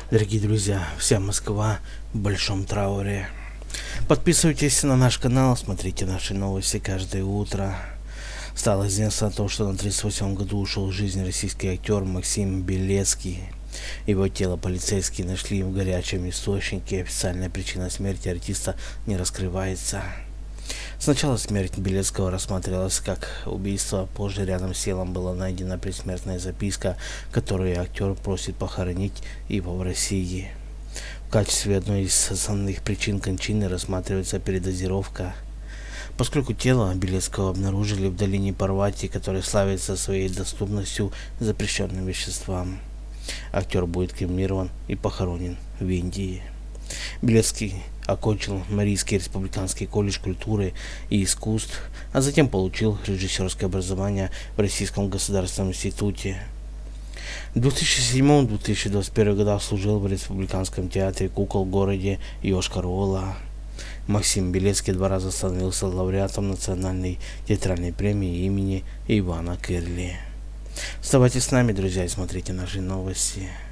Дорогие друзья, вся Москва в большом трауре. Подписывайтесь на наш канал, смотрите наши новости каждое утро. Стало известно то, что на 38-м году ушел в жизнь российский актер Максим Белецкий. Его тело полицейские нашли в горячем источнике. Официальная причина смерти артиста не раскрывается. Сначала смерть Белецкого рассматривалась как убийство, позже рядом с телом была найдена предсмертная записка, которую актер просит похоронить его в России. В качестве одной из основных причин кончины рассматривается передозировка. Поскольку тело Белецкого обнаружили в долине Парвати, которая славится своей доступностью к запрещенным веществам, актер будет кремирован и похоронен в Индии. Белецкий окончил Марийский республиканский колледж культуры и искусств, а затем получил режиссерское образование в Российском государственном институте. В 2007-2021 годах служил в Республиканском театре кукол в городе Йошкар-Ола. Максим Белецкий 2 раза становился лауреатом национальной театральной премии имени Ивана Кырли. Оставайтесь с нами, друзья, и смотрите наши новости.